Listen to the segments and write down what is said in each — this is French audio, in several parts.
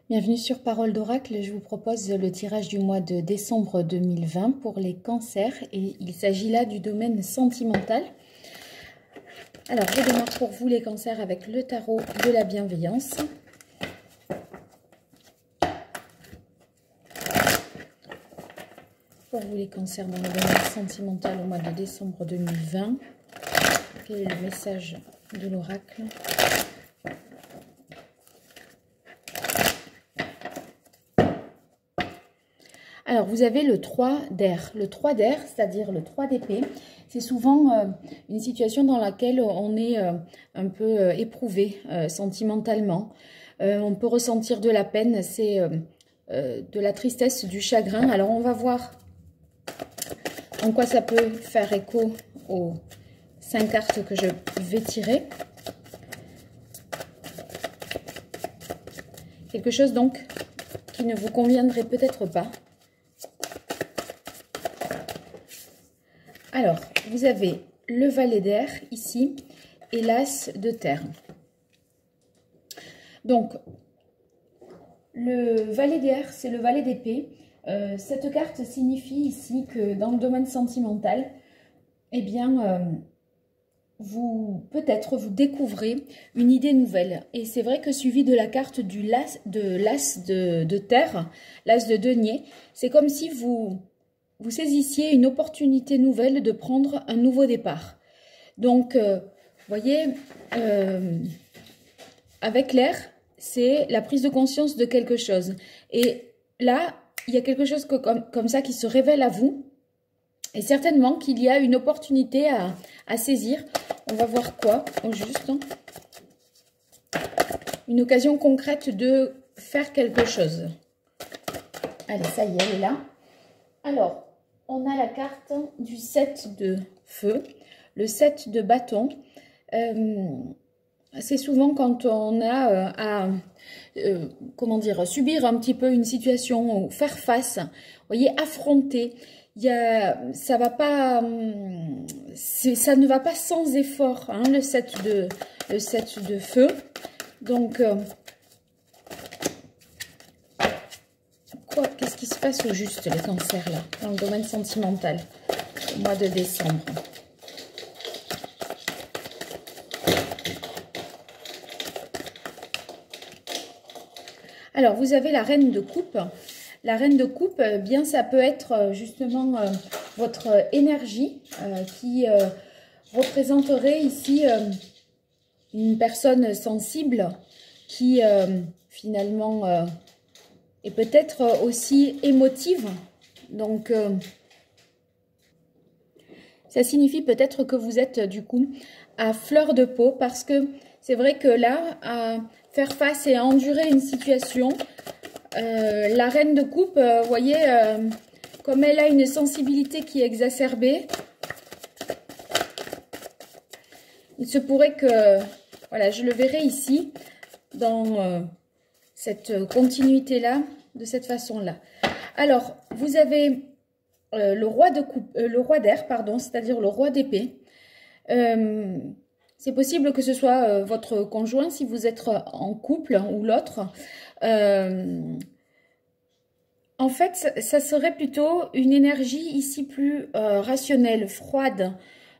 Bienvenue sur Parole d'Oracle, je vous propose le tirage du mois de décembre 2020 pour les cancers et il s'agit là du domaine sentimental. Alors je démarre pour vous les cancers avec le tarot de la bienveillance. Pour vous les cancers dans le domaine sentimental au mois de décembre 2020, quel est le message de l'oracle ? Alors, vous avez le 3 d'air. Le 3 d'air, c'est-à-dire le 3 d'épée, c'est souvent une situation dans laquelle on est un peu éprouvé sentimentalement. On peut ressentir de la peine, c'est de la tristesse, du chagrin. Alors, on va voir en quoi ça peut faire écho aux 5 cartes que je vais tirer. Quelque chose donc qui ne vous conviendrait peut-être pas. Alors, vous avez le valet d'air ici et l'as de terre. Donc, le valet d'air, c'est le valet d'épée. Cette carte signifie ici que dans le domaine sentimental, eh bien, peut-être vous découvrez une idée nouvelle. Et c'est vrai que suivi de la carte de l'as de terre, l'as de denier, c'est comme si vous saisissiez une opportunité nouvelle de prendre un nouveau départ. Donc, vous voyez, avec l'air, c'est la prise de conscience de quelque chose. Et là, il y a quelque chose comme ça qui se révèle à vous. Et certainement qu'il y a une opportunité à saisir. On va voir quoi, au juste. Une occasion concrète de faire quelque chose. Allez, ça y est, elle est là. Alors, on a la carte du 7 de feu, le 7 de bâton. C'est souvent quand on a comment dire, subir un petit peu une situation ou faire face, vous voyez, affronter. Ça ne va pas sans effort, hein, le 7 de feu. Donc, qu'est-ce qui se passe au juste, les cancers, là, dans le domaine sentimental, au mois de décembre? Alors, vous avez la reine de coupe. La reine de coupe, bien, ça peut être justement votre énergie qui représenterait ici une personne sensible qui finalement est peut-être aussi émotive. Donc, ça signifie peut-être que vous êtes du coup à fleur de peau parce que c'est vrai que là, à faire face et à endurer une situation, la reine de coupe, vous voyez, comme elle a une sensibilité qui est exacerbée, il se pourrait que, voilà, je le verrai ici, dans cette continuité-là, de cette façon-là. Alors, vous avez le roi d'air, pardon, c'est-à-dire le roi d'épée. C'est possible que ce soit votre conjoint, si vous êtes en couple, ou l'autre. En fait, ça serait plutôt une énergie ici plus rationnelle, froide,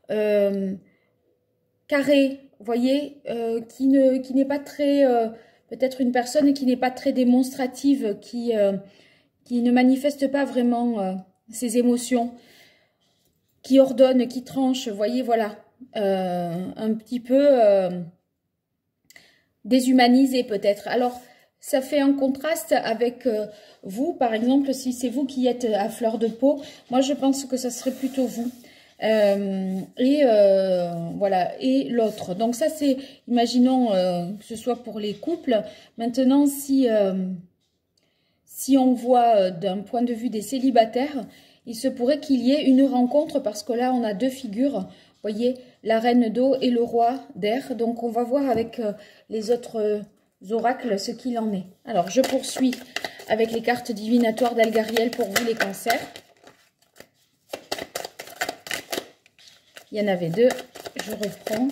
carrée, vous voyez, qui n'est pas très, peut-être une personne qui n'est pas très démonstrative, qui ne manifeste pas vraiment ses émotions, qui ordonne, qui tranche, vous voyez, voilà, un petit peu déshumanisé peut-être. Alors, ça fait un contraste avec vous, par exemple, si c'est vous qui êtes à fleur de peau, moi je pense que ça serait plutôt vous. Voilà, et l'autre. Donc ça c'est, imaginons que ce soit pour les couples. Maintenant, si on voit d'un point de vue des célibataires, il se pourrait qu'il y ait une rencontre parce que là on a deux figures, vous voyez, la reine d'eau et le roi d'air. Donc on va voir avec les autres oracles ce qu'il en est. Alors je poursuis avec les cartes divinatoires d'Algariel pour vous les cancers. Il y en avait deux, je reprends.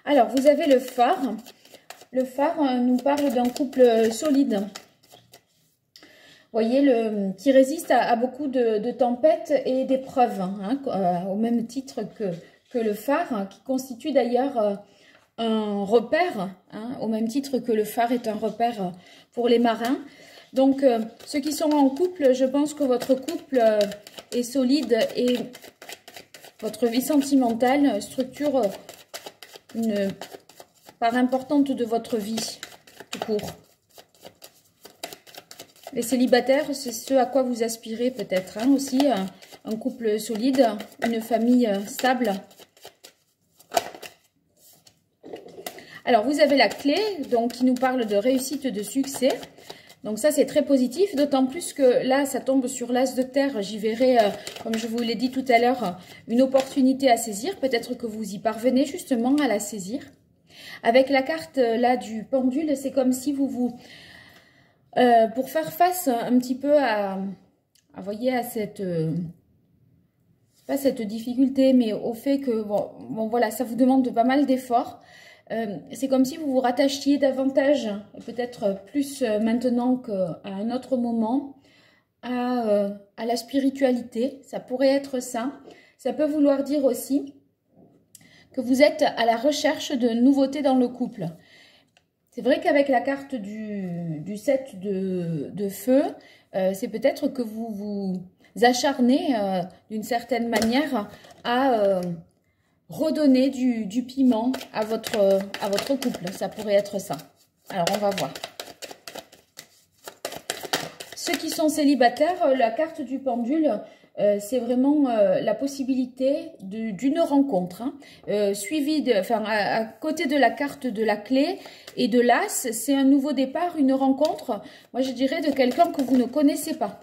Alors, vous avez le phare. Le phare nous parle d'un couple solide. Vous voyez, qui résiste à beaucoup de tempêtes et d'épreuves, hein, au même titre que le phare, qui constitue d'ailleurs un repère, hein, au même titre que le phare est un repère pour les marins. Donc, ceux qui sont en couple, je pense que votre couple est solide et votre vie sentimentale structure une part importante de votre vie, tout court. Les célibataires, c'est ce à quoi vous aspirez peut-être, hein, aussi, un couple solide, une famille stable. Alors, vous avez la clé, donc, qui nous parle de réussite, de succès. Donc ça, c'est très positif, d'autant plus que là, ça tombe sur l'as de terre. J'y verrai, comme je vous l'ai dit tout à l'heure, une opportunité à saisir. Peut-être que vous y parvenez justement à la saisir. Avec la carte là du pendule, c'est comme si pour faire face un petit peu voyez, à cette... pas cette difficulté, mais au fait que, bon voilà, ça vous demande pas mal d'efforts. C'est comme si vous vous rattachiez davantage, peut-être plus maintenant qu'à un autre moment, à la spiritualité. Ça pourrait être ça. Ça peut vouloir dire aussi que vous êtes à la recherche de nouveautés dans le couple. C'est vrai qu'avec la carte du 7 de feu, c'est peut-être que vous vous acharnez d'une certaine manière à redonner du piment à votre couple. Ça pourrait être ça. Alors, on va voir. Ceux qui sont célibataires, la carte du pendule, c'est vraiment la possibilité d'une rencontre, hein, suivie à côté de la carte de la clé et de l'as, c'est un nouveau départ, une rencontre, moi je dirais de quelqu'un que vous ne connaissez pas.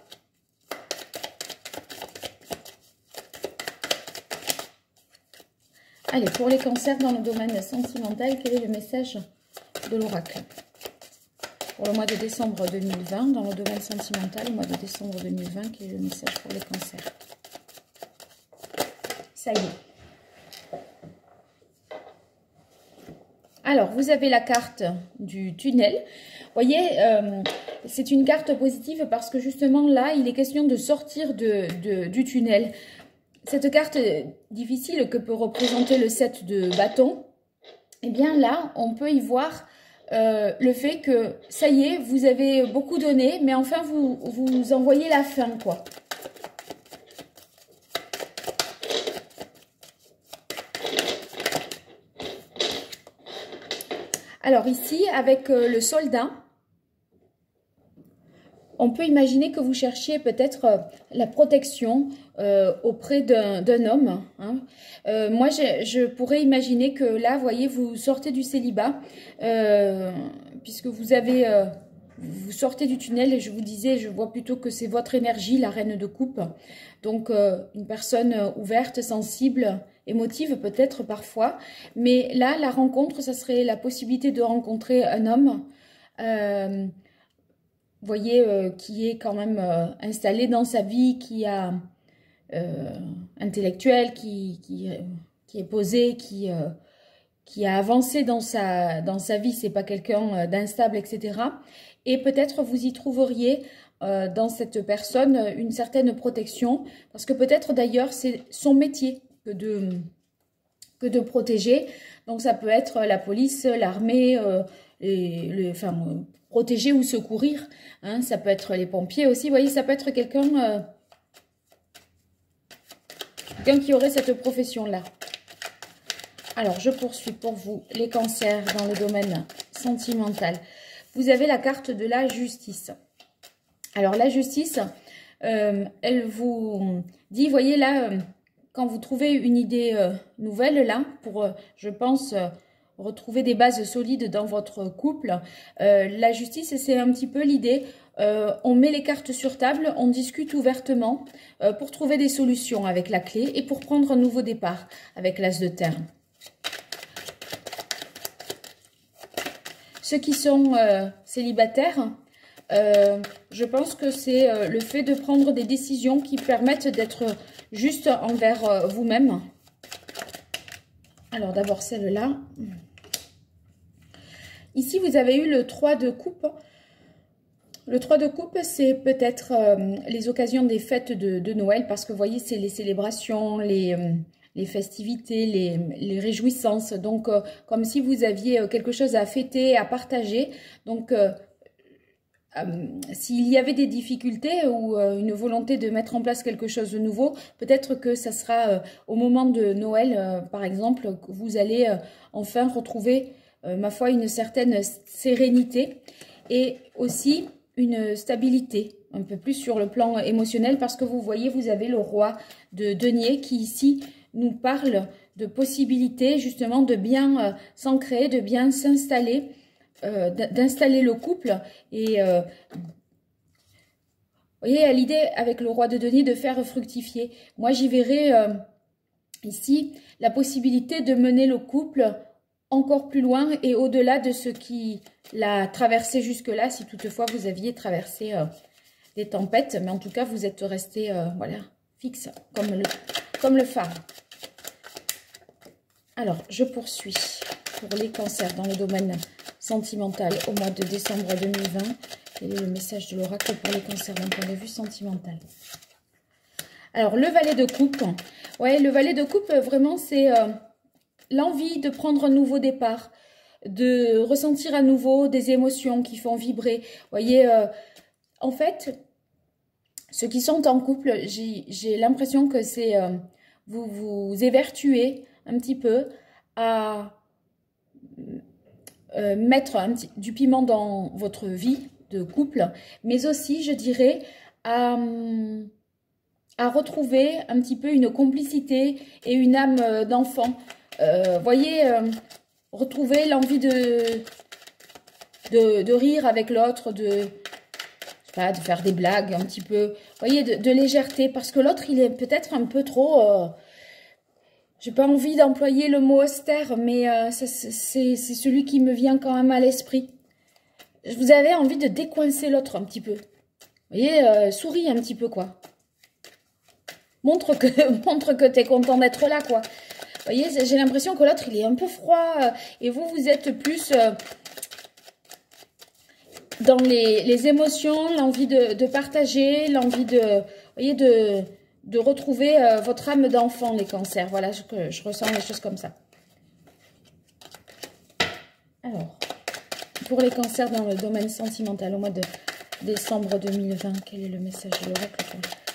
Allez, pour les cancers dans le domaine sentimental, quel est le message de l'oracle? Pour le mois de décembre 2020, dans le domaine sentimental, le mois de décembre 2020, quel est le message pour les cancers? Ça y est. Alors, vous avez la carte du tunnel. Vous voyez, c'est une carte positive parce que justement là, il est question de sortir du tunnel. Cette carte difficile que peut représenter le 7 de bâton, eh bien là, on peut y voir le fait que, ça y est, vous avez beaucoup donné, mais enfin, vous en voyez la fin, quoi. Alors ici, avec le soldat, on peut imaginer que vous cherchiez peut-être la protection auprès d'un homme. Hein. Moi, je pourrais imaginer que là, vous voyez, vous sortez du célibat, puisque vous sortez du tunnel et je vous disais, je vois plutôt que c'est votre énergie, la reine de coupe. Donc, une personne ouverte, sensible, émotive peut-être parfois. Mais là, la rencontre, ça serait la possibilité de rencontrer un homme vous voyez, qui est quand même installé dans sa vie, qui a intellectuel, qui est posé, qui a avancé dans sa vie, c'est pas quelqu'un d'instable, etc. Et peut-être vous y trouveriez dans cette personne une certaine protection, parce que peut-être d'ailleurs c'est son métier que de protéger. Donc ça peut être la police, l'armée, protéger ou secourir, hein, ça peut être les pompiers aussi, vous voyez, ça peut être quelqu'un qui aurait cette profession-là. Alors, je poursuis pour vous, les cancers dans le domaine sentimental. Vous avez la carte de la justice. Alors, la justice, elle vous dit, voyez là, quand vous trouvez une idée nouvelle là, pour, je pense... retrouver des bases solides dans votre couple. La justice, c'est un petit peu l'idée. On met les cartes sur table, on discute ouvertement pour trouver des solutions avec la clé et pour prendre un nouveau départ avec l'as de terre. Ceux qui sont célibataires, je pense que c'est le fait de prendre des décisions qui permettent d'être juste envers vous-même. Alors d'abord celle-là. Ici, vous avez eu le 3 de coupe. Le 3 de coupe, c'est peut-être les occasions des fêtes de Noël, parce que vous voyez, c'est les célébrations, les festivités, les réjouissances. Donc, comme si vous aviez quelque chose à fêter, à partager. Donc, s'il y avait des difficultés ou une volonté de mettre en place quelque chose de nouveau, peut-être que ça sera au moment de Noël, par exemple, que vous allez enfin retrouver, ma foi, une certaine sérénité et aussi une stabilité, un peu plus sur le plan émotionnel, parce que vous voyez, vous avez le roi de denier qui ici nous parle de possibilités justement de bien s'ancrer, de bien s'installer, d'installer le couple. Et vous voyez, à l'idée avec le roi de denier de faire fructifier. Moi, j'y verrai ici la possibilité de mener le couple encore plus loin et au-delà de ce qui l'a traversé jusque-là, si toutefois vous aviez traversé des tempêtes. Mais en tout cas, vous êtes resté voilà, fixe comme le phare. Alors, je poursuis pour les cancers dans le domaine sentimental au mois de décembre 2020. Quel est le message de l'oracle pour les cancers d'un point de vue sentimental? Alors, le valet de coupe. Ouais, le valet de coupe, vraiment, c'est l'envie de prendre un nouveau départ, de ressentir à nouveau des émotions qui font vibrer. Vous voyez, en fait, ceux qui sont en couple, j'ai l'impression que c'est vous vous évertuez un petit peu à mettre du piment dans votre vie de couple, mais aussi, je dirais, à retrouver un petit peu une complicité et une âme d'enfant. Voyez, retrouver l'envie de rire avec l'autre, de faire des blagues un petit peu, voyez, de légèreté, parce que l'autre, il est peut-être un peu trop... j'ai pas envie d'employer le mot austère, mais c'est celui qui me vient quand même à l'esprit. Vous avez envie de décoincer l'autre un petit peu. Vous voyez, souris un petit peu, quoi. Montre que tu es content d'être là, quoi. Vous voyez, j'ai l'impression que l'autre, il est un peu froid. Et vous, vous êtes plus dans les émotions, l'envie de partager, l'envie vous voyez, de retrouver votre âme d'enfant, les cancers. Voilà, je ressens les choses comme ça. Alors, pour les cancers dans le domaine sentimental, au mois de décembre 2020, quel est le message de l'oracle?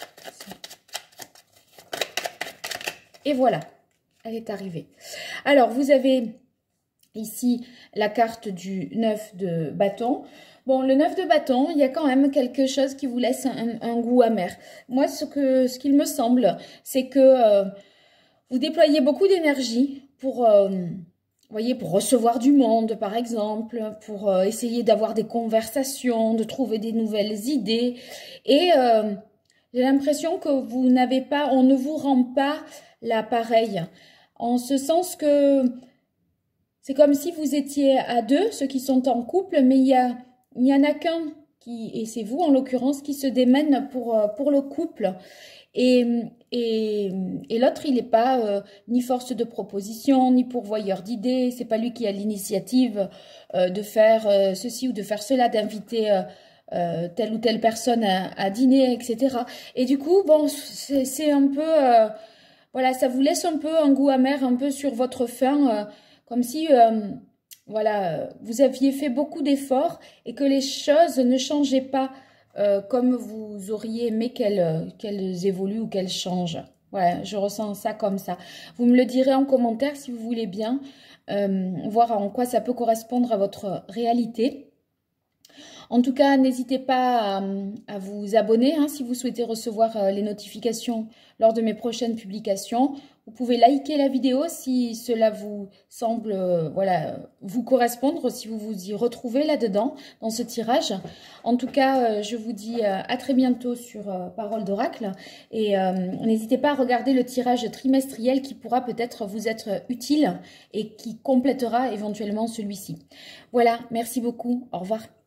Et voilà, elle est arrivée. Alors, vous avez ici la carte du 9 de bâton. Bon, le 9 de bâton, il y a quand même quelque chose qui vous laisse un goût amer. Moi, ce qu'il me semble, c'est que vous déployez beaucoup d'énergie pour, voyez, pour recevoir du monde, par exemple, pour essayer d'avoir des conversations, de trouver des nouvelles idées. Et j'ai l'impression que vous n'avez pas, on ne vous rend pas l'appareil, en ce sens que c'est comme si vous étiez à deux, ceux qui sont en couple, mais il n'y en a qu'un qui, et c'est vous en l'occurrence, qui se démène pour le couple. Et l'autre, il n'est pas ni force de proposition, ni pourvoyeur d'idées. C'est pas lui qui a l'initiative de faire ceci ou de faire cela, d'inviter telle ou telle personne à dîner, etc. Et du coup, bon, c'est un peu... voilà, ça vous laisse un peu un goût amer, un peu sur votre faim, comme si, voilà, vous aviez fait beaucoup d'efforts et que les choses ne changeaient pas comme vous auriez aimé qu'elles évoluent ou qu'elles changent. Voilà, je ressens ça comme ça. Vous me le direz en commentaire si vous voulez bien, voir en quoi ça peut correspondre à votre réalité. En tout cas, n'hésitez pas à vous abonner hein, si vous souhaitez recevoir les notifications lors de mes prochaines publications. Vous pouvez liker la vidéo si cela vous semble voilà, vous correspondre, si vous vous y retrouvez là-dedans, dans ce tirage. En tout cas, je vous dis à très bientôt sur Parole d'Oracle. Et n'hésitez pas à regarder le tirage trimestriel qui pourra peut-être vous être utile et qui complétera éventuellement celui-ci. Voilà, merci beaucoup. Au revoir.